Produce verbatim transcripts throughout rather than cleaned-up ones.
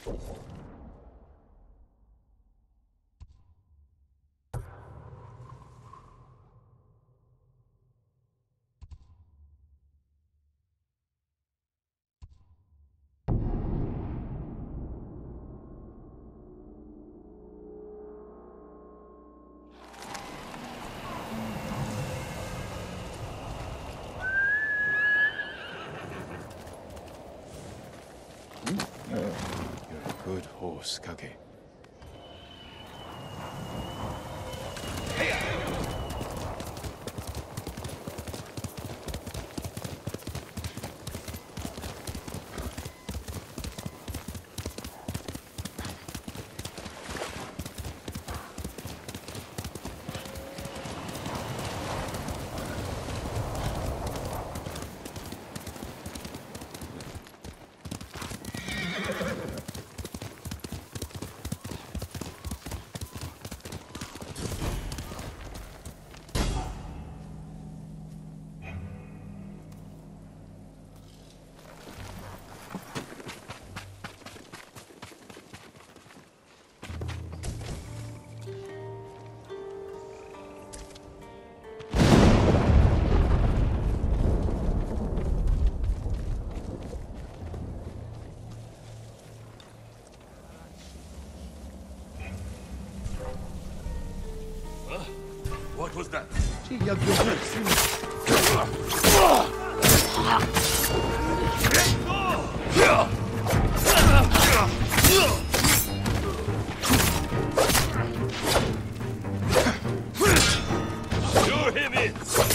Good horse, Kage. What was that? Lure him in!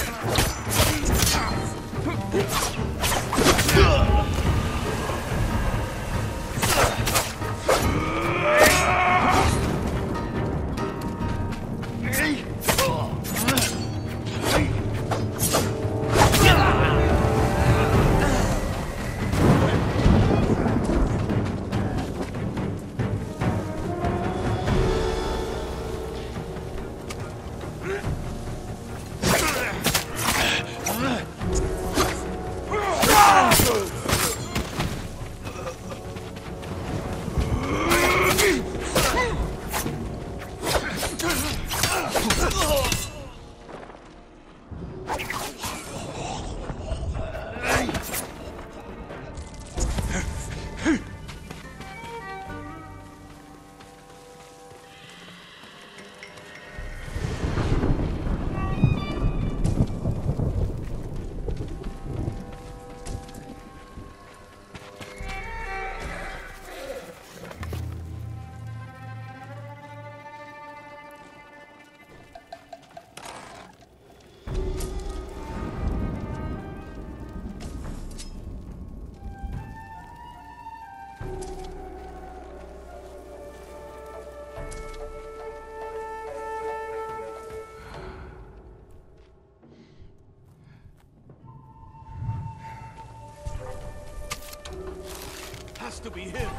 Has to be him.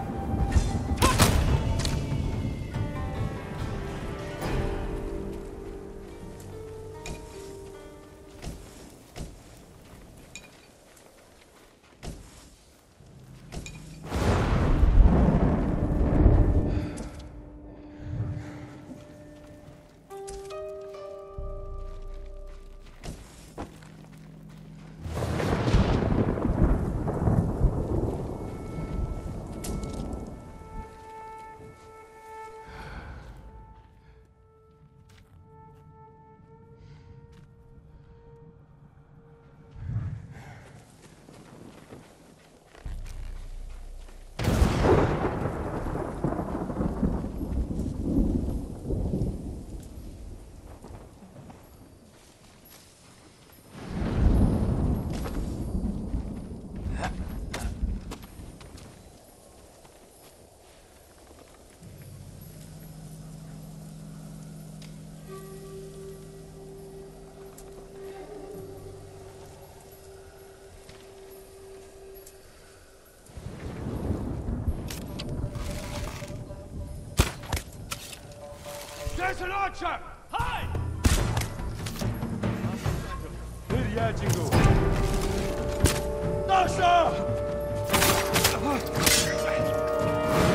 There's an archer! Hide! Nereye Jingo? Dasha!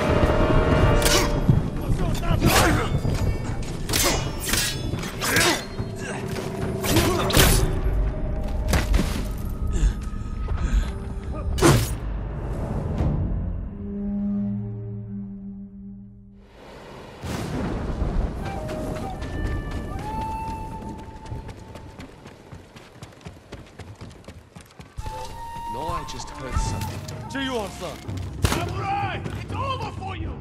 No, I just heard something. 제이왔어. Samurai! It's over for you!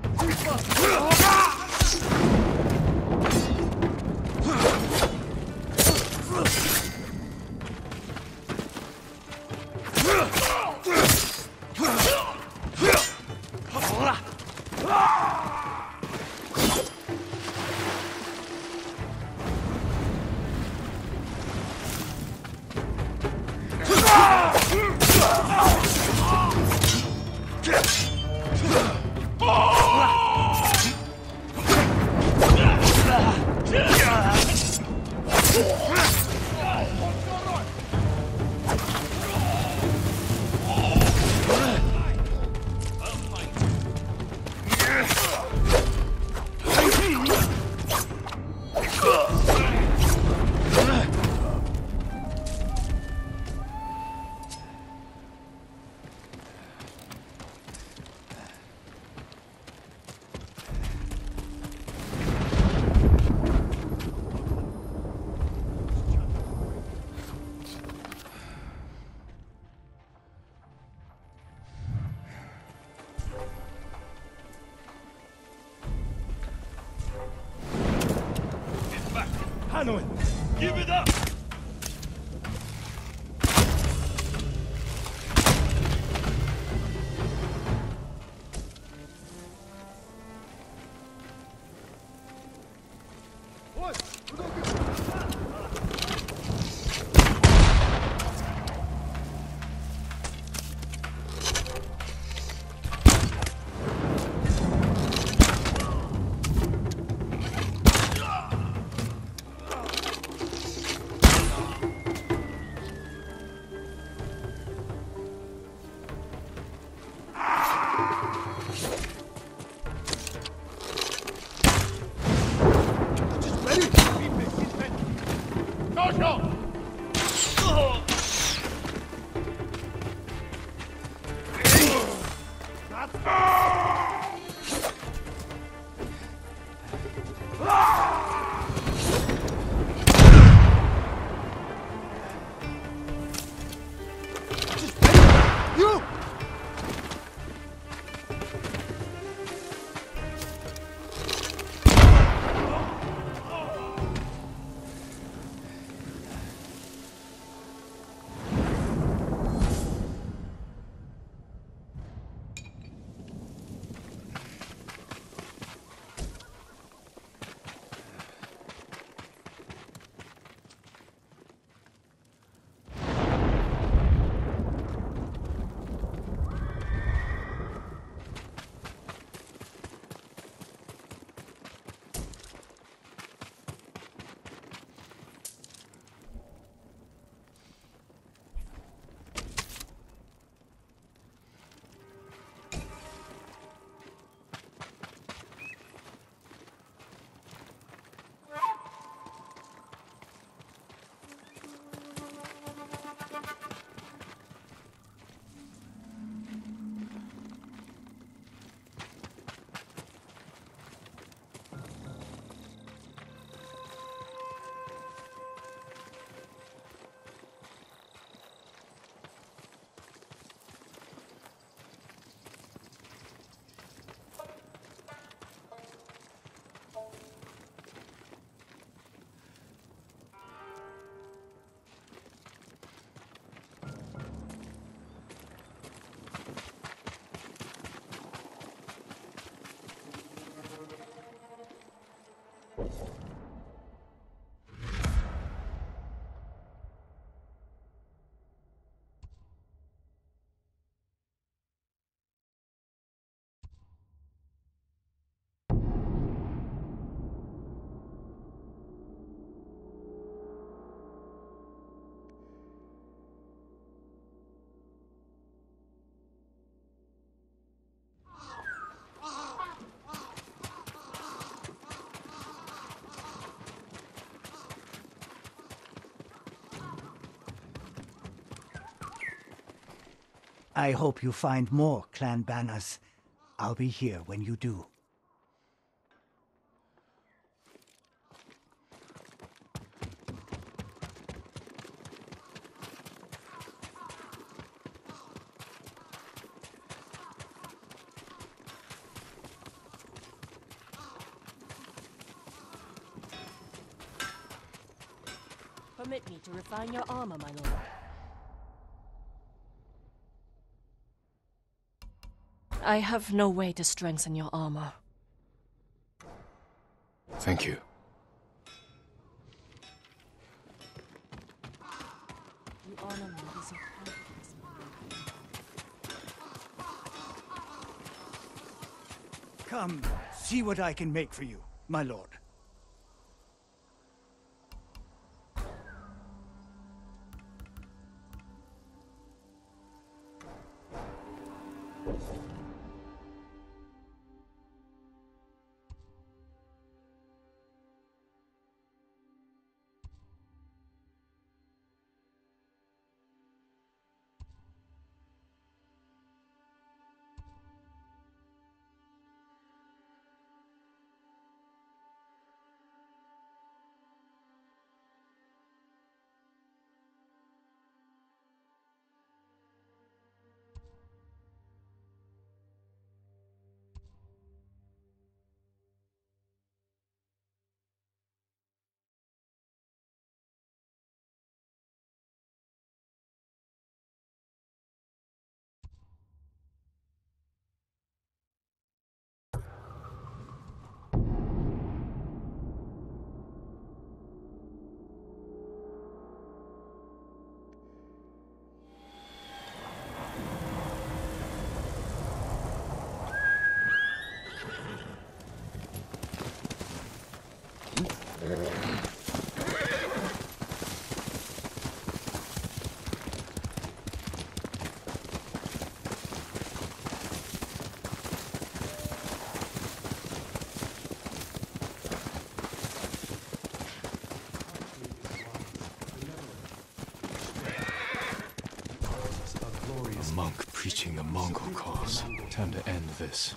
Hanoi, give it up! I hope you find more clan banners. I'll be here when you do. Permit me to refine your armor, my lord. I have no way to strengthen your armor. Thank you. You honor me with your confidence, my lord. Come, see what I can make for you, my lord. A monk preaching a Mongol cause. Time to end this.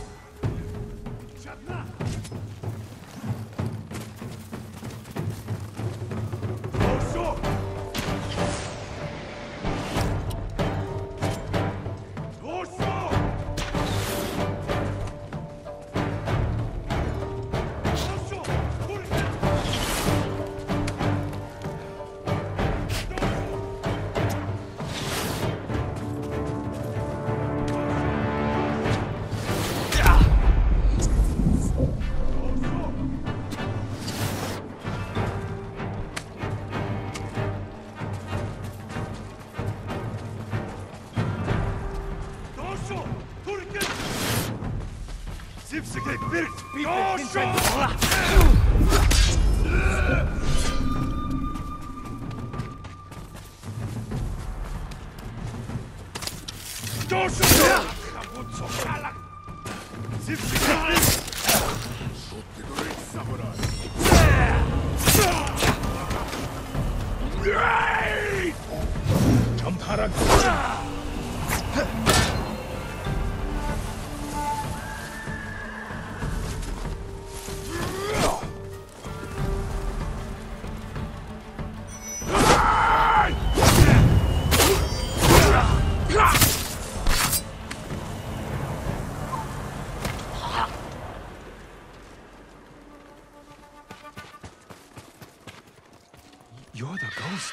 You're the ghost.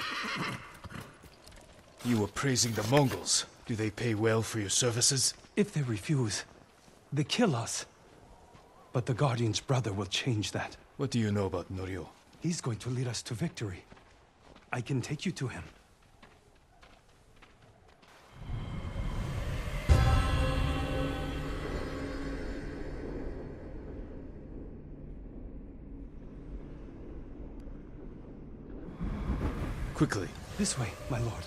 You were praising the Mongols. Do they pay well for your services? If they refuse, they kill us. But the Guardian's brother will change that. What do you know about Norio? He's going to lead us to victory. I can take you to him. Quickly. This way, my lord.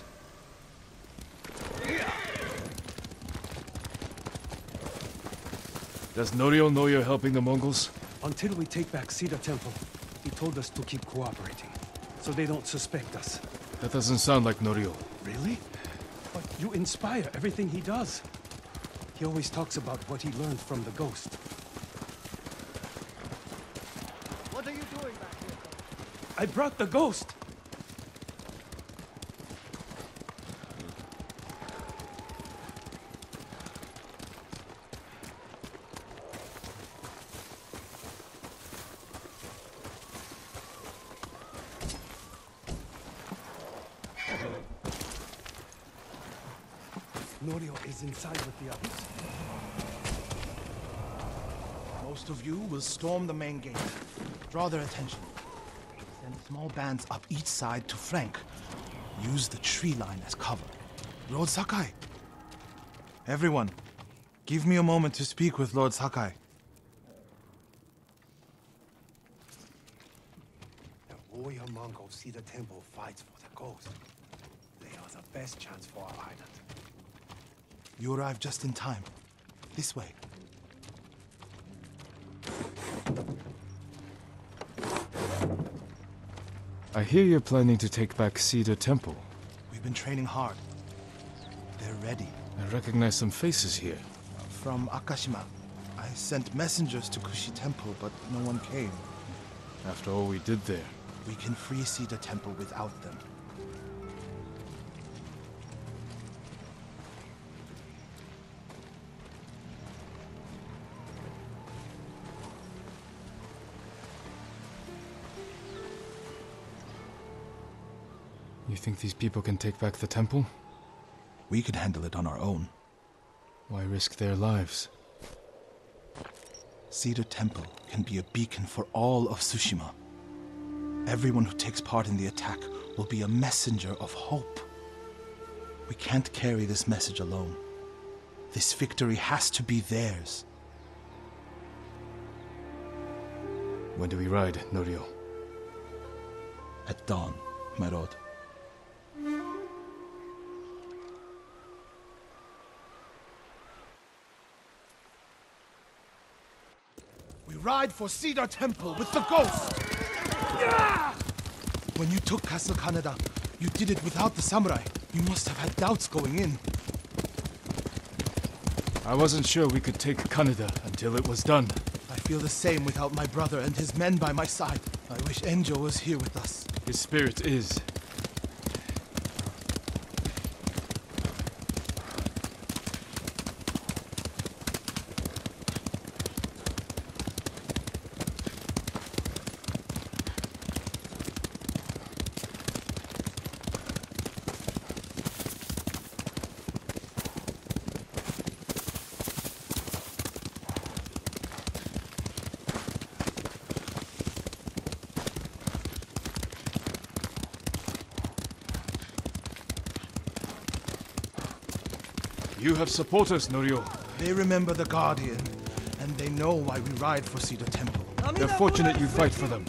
Does Norio know you're helping the Mongols? Until we take back Cedar Temple, he told us to keep cooperating, so they don't suspect us. That doesn't sound like Norio. Really? But you inspire everything he does. He always talks about what he learned from the ghost. What are you doing back here? I brought the ghost! Norio is inside with the others. Most of you will storm the main gate. Draw their attention. Send small bands up each side to flank. Use the tree line as cover. Lord Sakai. Everyone, give me a moment to speak with Lord Sakai. The warrior Mongols see the temple fights for the ghost. They are the best chance for our island. You arrived just in time. This way. I hear you're planning to take back Cedar Temple. We've been training hard. They're ready. I recognize some faces here. From Akashima. I sent messengers to Kushi Temple, but no one came. After all we did there. We can free Cedar Temple without them. You think these people can take back the temple? We could handle it on our own. Why risk their lives? Cedar Temple can be a beacon for all of Tsushima. Everyone who takes part in the attack will be a messenger of hope. We can't carry this message alone. This victory has to be theirs. When do we ride, Norio? At dawn, my lord. We ride for Cedar Temple with the ghost! Yeah! When you took Castle Kaneda, you did it without the samurai. You must have had doubts going in. I wasn't sure we could take Kaneda until it was done. I feel the same without my brother and his men by my side. I wish Enjo was here with us. His spirit is. You have supporters, Norio. They remember the Guardian, and they know why we ride for Cedar Temple. They're fortunate you fight for them.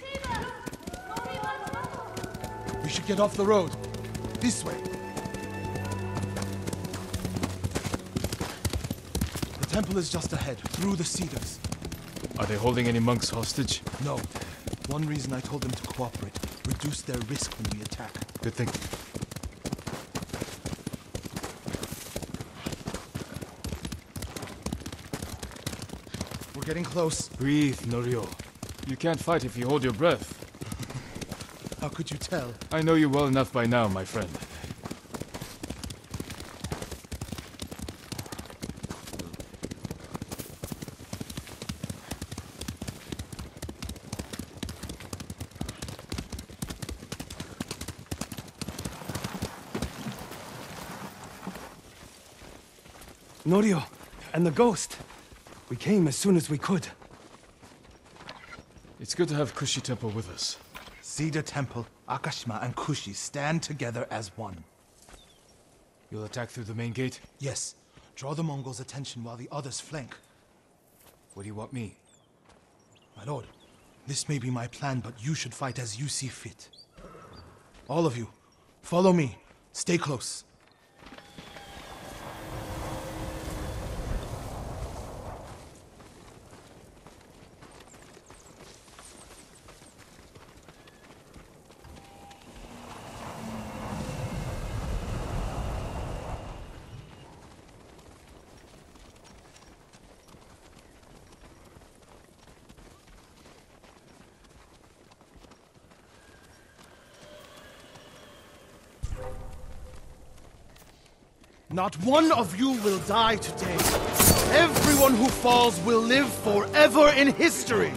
We should get off the road. This way. The temple is just ahead, through the cedars. Are they holding any monks hostage? No. One reason I told them to cooperate. Reduce their risk when we attack. Good thinking. We're getting close. Breathe, Norio. You can't fight if you hold your breath. How could you tell? I know you well enough by now, my friend. Norio, and the ghost. We came as soon as we could. It's good to have Kushi Temple with us. Cedar Temple, Akashima, and Kushi stand together as one. You'll attack through the main gate? Yes. Draw the Mongols' attention while the others flank. What do you want me? My lord, this may be my plan, but you should fight as you see fit. All of you, follow me. Stay close. Not one of you will die today. Everyone who falls will live forever in history.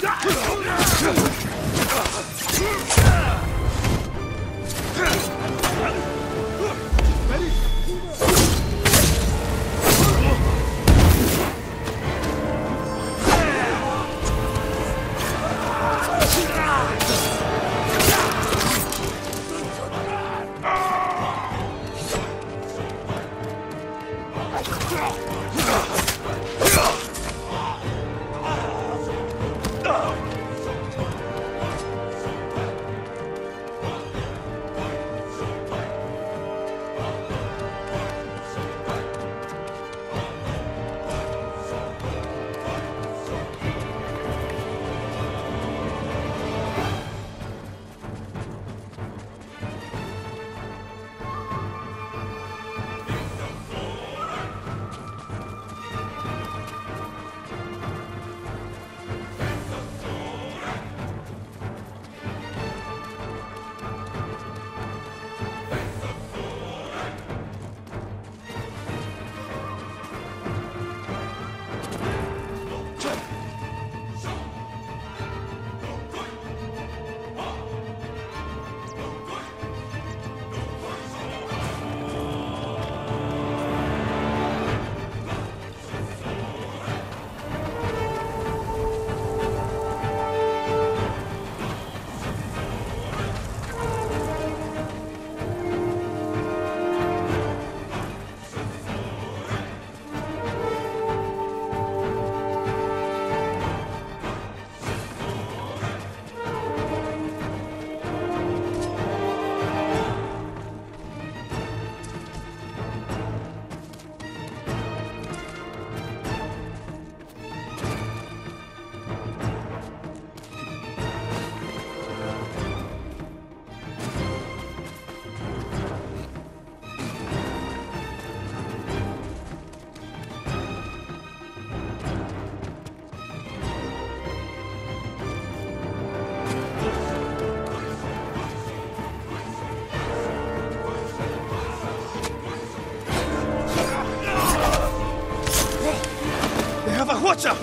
Watcha!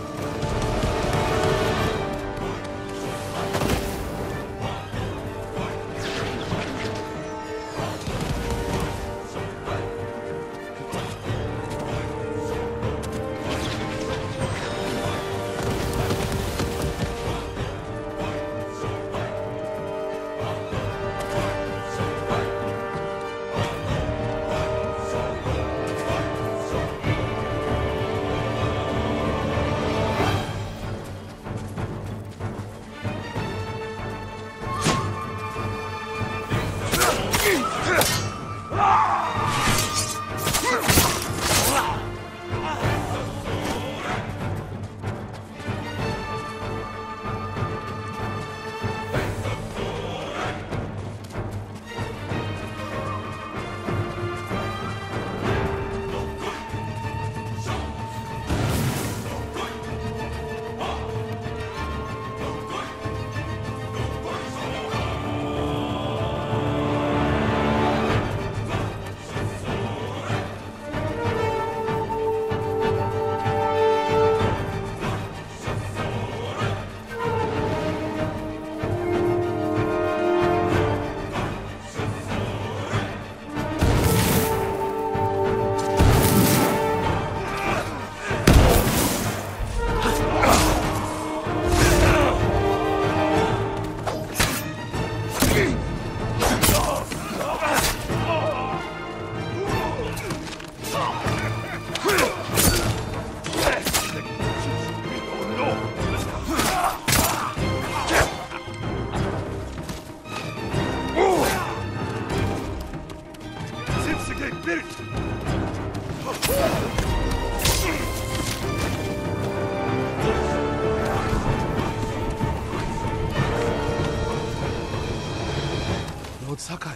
Lord Sakai.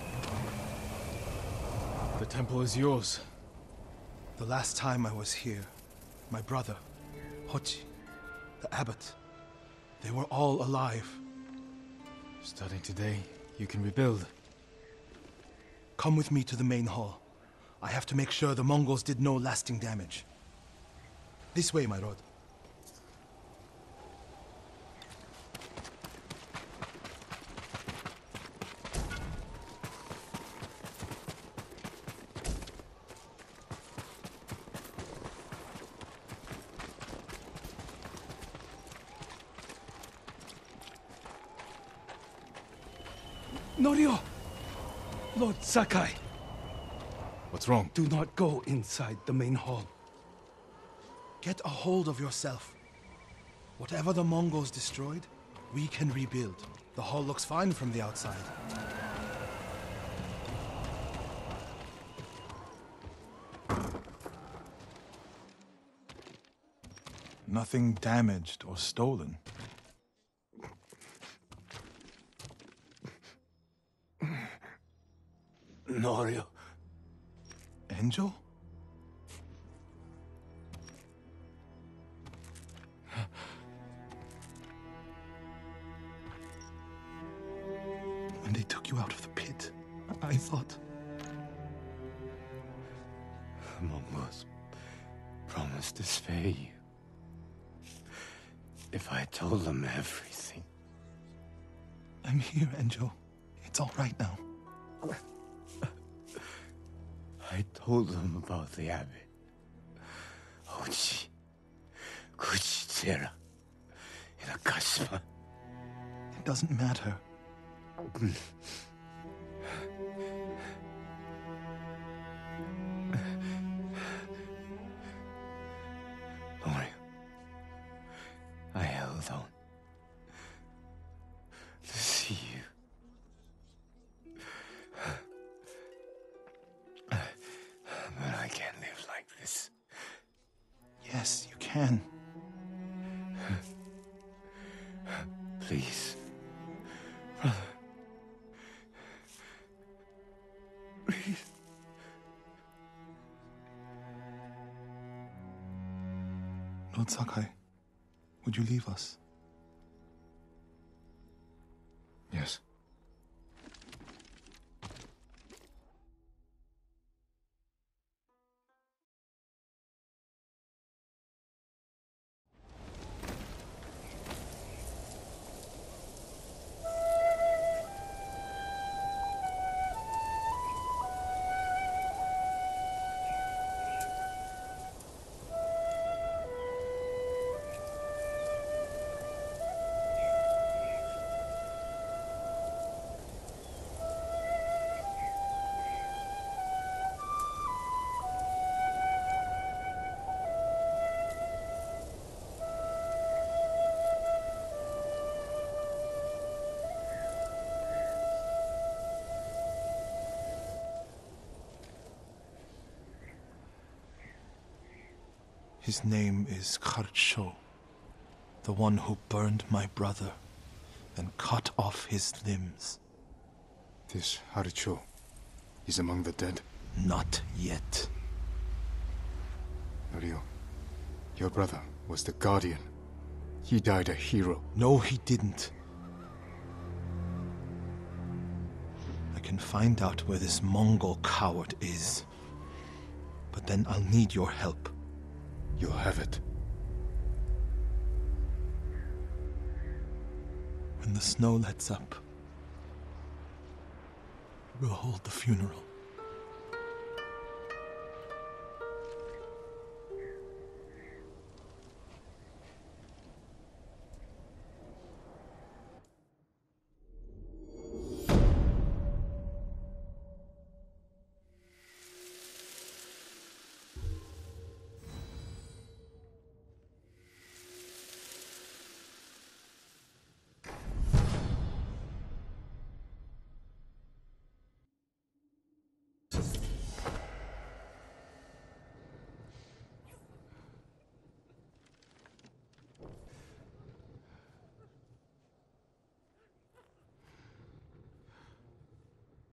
The temple is yours. The last time I was here, my brother, Hochi, the abbot, they were all alive. Starting today, you can rebuild. Come with me to the main hall. I have to make sure the Mongols did no lasting damage. This way, my lord. Norio! Lord Sakai, What's wrong? do not go inside the main hall. Get a hold of yourself. Whatever the Mongols destroyed, we can rebuild. The hall looks fine from the outside. Nothing damaged or stolen. Norio. Angel? When they took you out of the pit, I thought... The Mongols promised to spare you. If I told them everything. I'm here, Angel. It's all right now. I told them about the abbot. Ochi, Kuchitsera, and Akashima. It doesn't matter. Lord, I held on to see you. But I can't live like this. Yes, you can. Please, brother. Please. Lord Sakai, would you leave us? Yes. His name is Kharcho, the one who burned my brother and cut off his limbs. This Haricho is among the dead. Not yet. Norio, your brother was the Guardian. He died a hero. No, he didn't. I can find out where this Mongol coward is. But then I'll need your help. You'll have it. When the snow lets up, we'll hold the funeral.